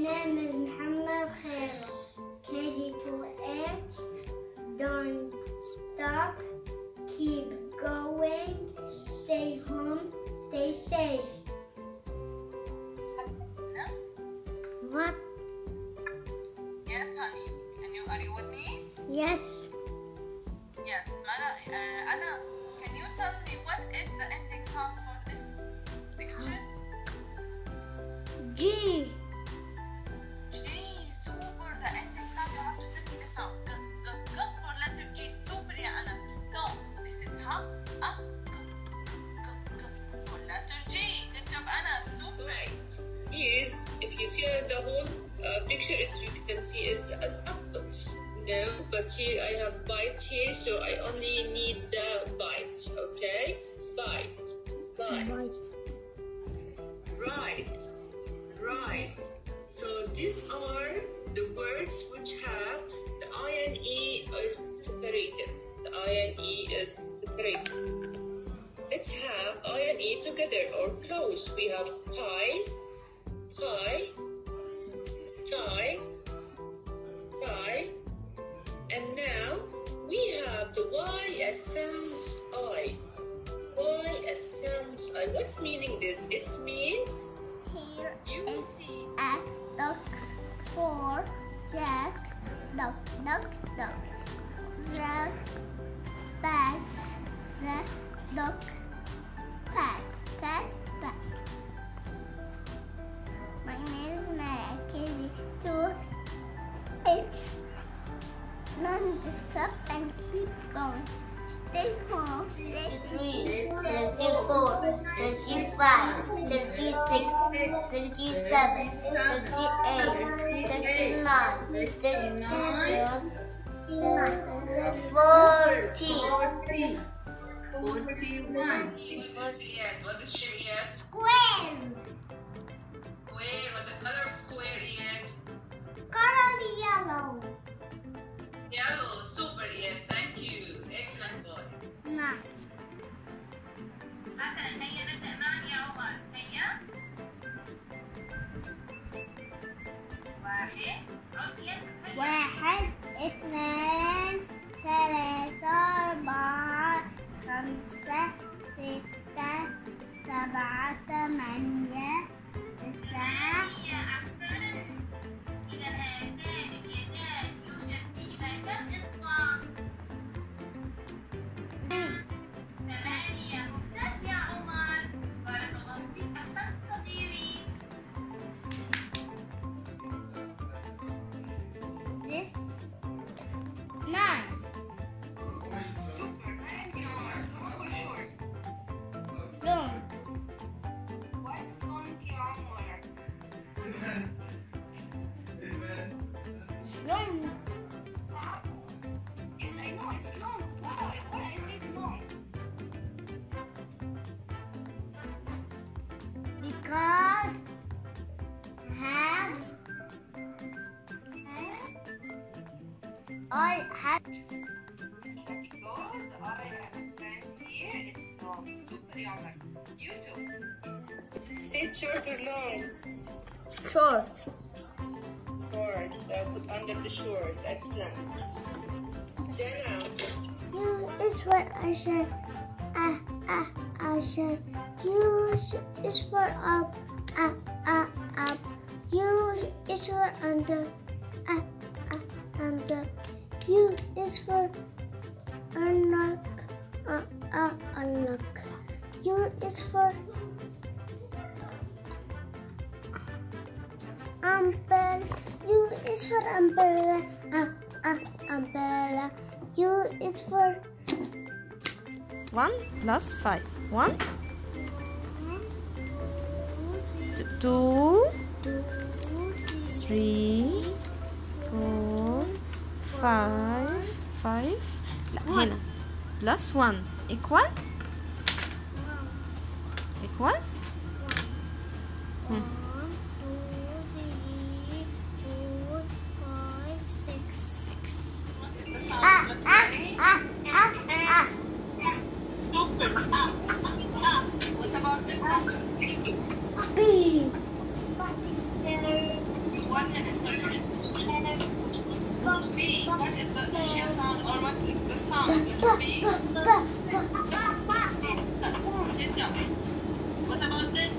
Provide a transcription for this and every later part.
name is Muhammad Khair. KG to 8. Don't stop. Keep going. Stay home. Stay safe. What? Yes, honey. Are you with me? Yes. Yes. Anas, can you tell me what is the ending sound for this picture? G. G. Super. The ending sound. You have to tell me the sound. G for letter G. Super, ya Anas. So this is ha, a, g for letter G. Good job, Anas. Super. Right. Yes. If you see the whole picture, you can see it's an apple. No, but here I have bites here, so I only need the bite. Okay, bite. Right. So these are the words which have the I and E is separated. The I and E is separated. Let's have I and E together or close. We have pie, tie. And now we have the Y as sounds I. Y as sounds I. What's meaning this? It's mean Here you is see a duck for Jack. Duck. Jack pats the duck. Pat. My name is Mary. KG to 8. Don't stop and keep going. Stay home. 33, 34, 35, 36, 37, 38, 39, 40. 41. What is Riyadh? Square. Square. What the color of square, Riyadh? Color yellow. Yellow. Super, Riyadh. Thank you. Excellent boy. نعم. حسنا هيا نبدأ معا يا عمر. هيا. 1. عد يدك. 1 2 3 4 5 6 7 8 9 أحسنت. إذا هاتان اليدان يوجد فيها كم إصبع؟ 8. ممتاز يا عمر. بارك الله فيك. أحسنت صديقي. This 9. super. And you are long or short? Long. What's long, ya Omar? Long. Yes, I know it's long. Why I said long? Because I have Because I have a friend here, it's long. Super, ya Omar. Yusuf. Say short or long? short. Short. Put under the short. Excellent. Jenna. You is what I said. I said. You is for up. Up. You is for under. Under. You is for unlock. Unlock. You is for umbrella. U is for umbrella. Umbrella. U is for 1 plus 5. 1, 2, 3, 4, 5. لا هنا plus 1 equal equal 1, 2, 3, 4, 5, 6. 6. What about this number? B. What B. What is the initial sound or what is the sound? Letter B. Good job. What about this?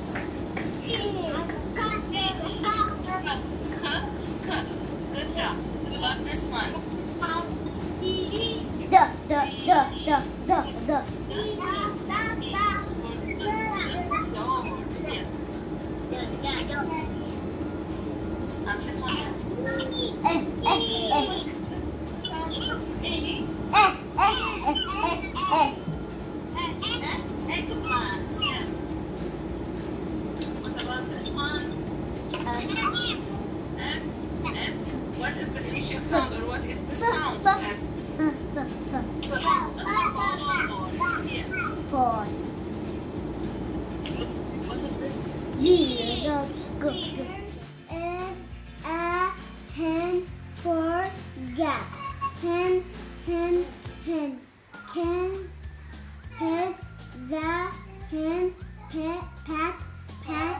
Good job. What about this one? Yes. And this one is? Eggplant. Yes. What about this one? F. F. What is the initial sound or what is the sound? F. Yes. What is this? G. Hen for gap. Hen. Can. Pet. The. Hen. Pet. Pat.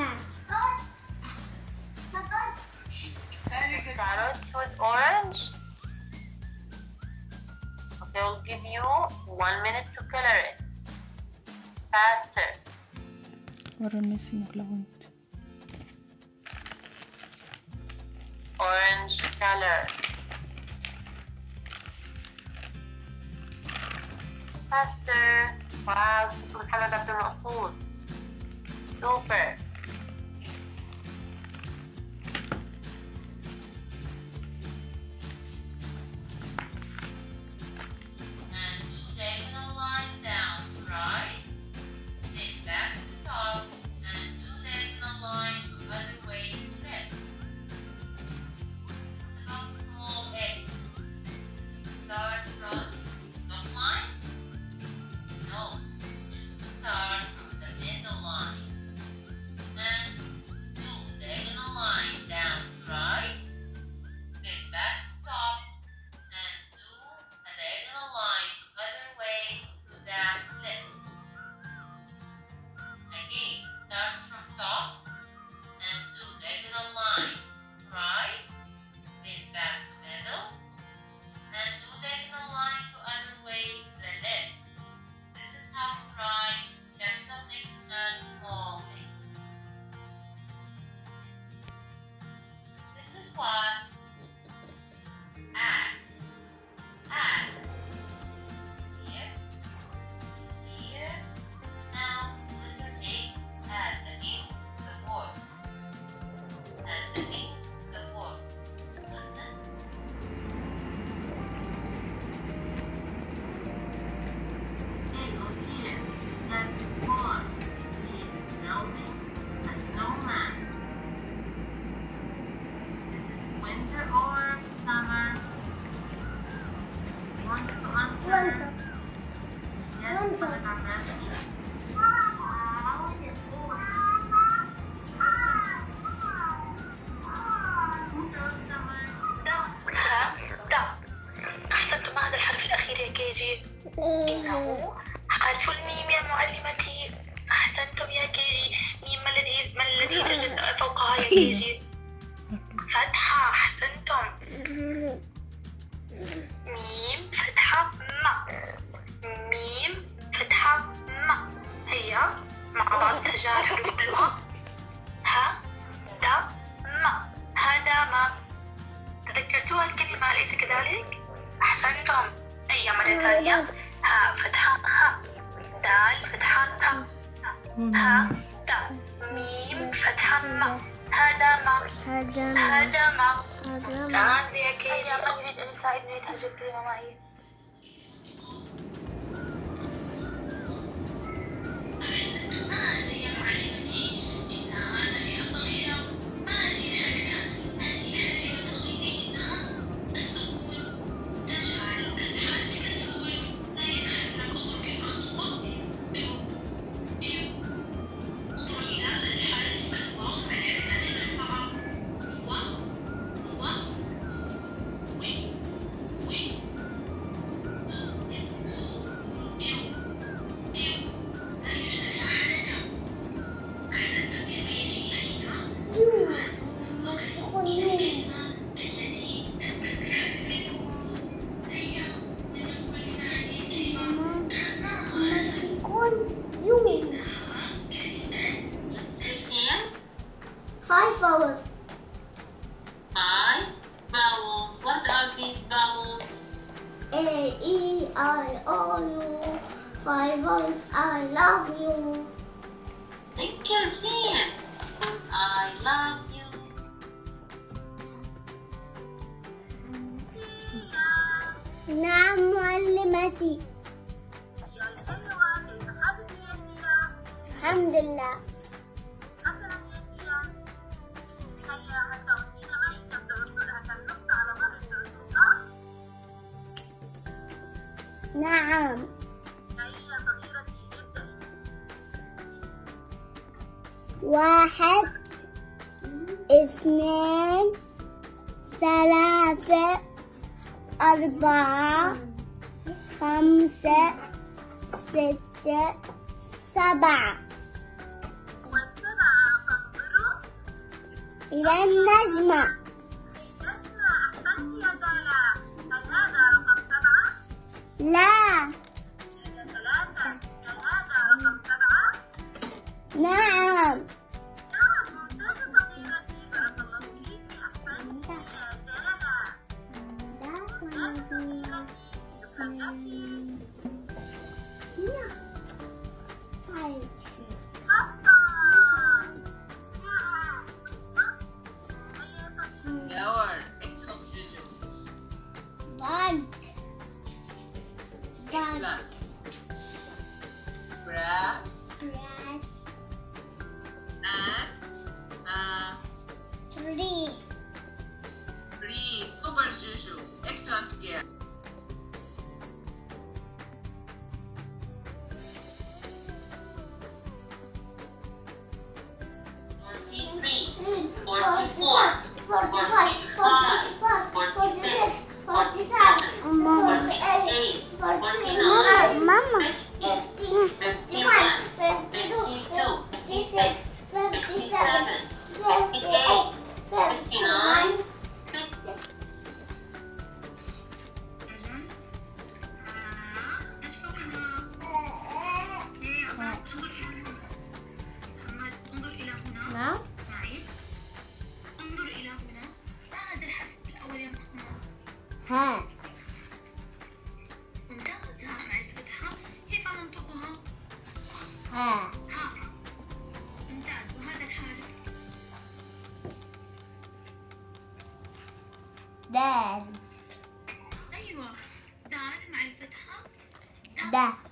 Very good. Carrots with orange. Okay, I'll give you 1 minute to color it. Faster. ورا الناس المكلونات. Orange color. Faster. واو، super محمد عبد المقصود. Super. And do diagonal line down to right, then back to top, and do diagonal line to other way to left. What about small egg? Start from top line? No, start from the middle line. And do diagonal line down to right, then back to top, and do a diagonal line to other way to that left. Again, start from top and do diagonal line right, then back to middle, and do diagonal line to other way to the left. This is how to write capital X and small x. This is what add. Here. Now letter A, add the ink to the board. Add the ink to the board. Listen. And on here, that is one. Building a snowman. This is winter or summer? Want to answer? Yes, Winter. what are many? أحسنتم هذا الحرف الأخير يا كيجي. إنه حرف الميم يا معلمتي. أحسنتم يا كيجي. ميم ما الذي تجلس فوقها يا كيجي؟ فتحة. أحسنتم. ميم فتحة ما. ميم فتحة ما. هيا مع بعض تجاه الحروف كلها. ها دا ما. هذا ما. تذكرتوا الكلمة أليس كذلك؟ أحسنتم. هيا مرة ثانية. ها فتحة ها. دال فتحة تا. ها دا. ميم فتحة ما. هذا ما. هذا ما. الآن يا كيجي من يريد أن يساعدني لتهجر الكلمة معي؟ 5 vowels. 5 vowels. What are these vowels? A, E, I, O, U. 5 vowels. I love you. Think again. I love you. نعم معلمتي. الحمد لله. نعم. 1 2 3 4 5 6 7. إلى النجمة. أحسنت يا دالا. هل هذا رقم 7؟ لا. 3. هل هذا رقم 7؟ نعم. ممتازة صغيرتي. بارك الله فيك. أحسنت يا دالا. ممتازة صغيرتي. شكرا لك. Lower. Excellent, Juju. Bug. Excellent. Grass. Grass. And Tree. tree. Super, Juju. Excellent, girl. 43, 44, 45, 46, 47, 48, 49, Mama. 50, 51, 52, 56, 57, 58, 59, 60. نعم. انظر إلى هنا. ما هذا الحرف الأول يا محمد؟ ها. ممتاز. ها مع الفتحة. كيف ننطقها؟ ها. ها. ممتاز. وهذا الحرف؟ دال. أيوة. دال مع الفتحة. دا.